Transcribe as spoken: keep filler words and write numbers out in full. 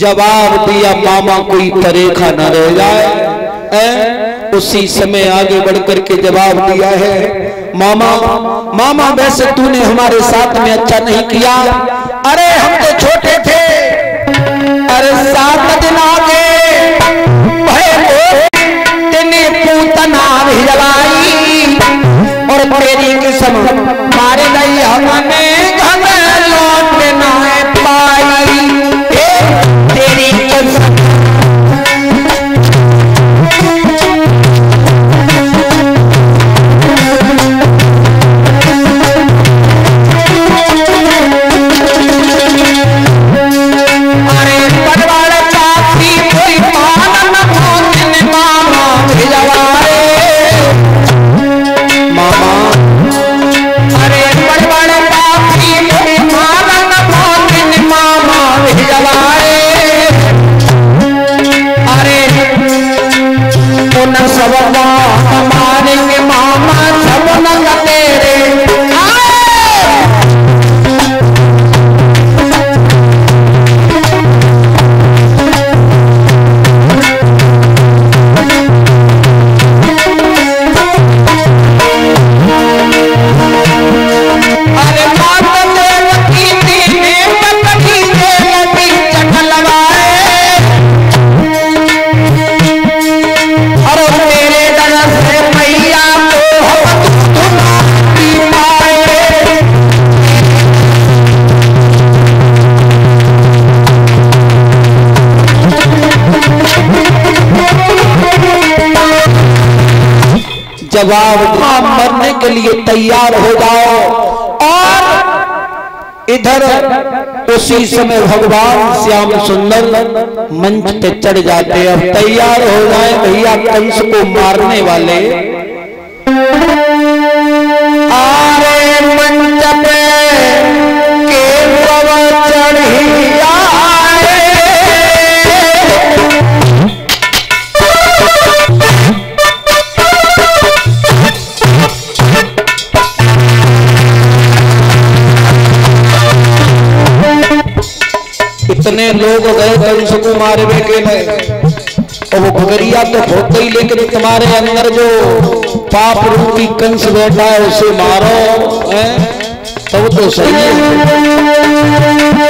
जवाब दिया मामा कोई परेखा न रह जाए। ए? उसी समय आगे बढ़कर के जवाब दिया है, मामा मामा वैसे तूने हमारे साथ में अच्छा नहीं किया। अरे हम तो छोटे थे, अरे सात दिन आगे तेने पूतना भिजवाई और तेरी किस्म मारे गई हमने घर लौट ना पाई। तेरी किस्म जवाब मरने के लिए तैयार हो जाओ। और इधर उसी समय भगवान श्याम सुंदर मंच पे चढ़ जाते। अब तैयार हो जाए भैया कंस को मारने वाले। आरे मंच पे केवल चढ़ी आए, इतने लोग गए कंस को मारने के लिए। और वो भगरिया तो होते ही, लेकिन तुम्हारे अंदर जो पाप रूपी कंस बैठा है उसे मारो, तब तो सही है।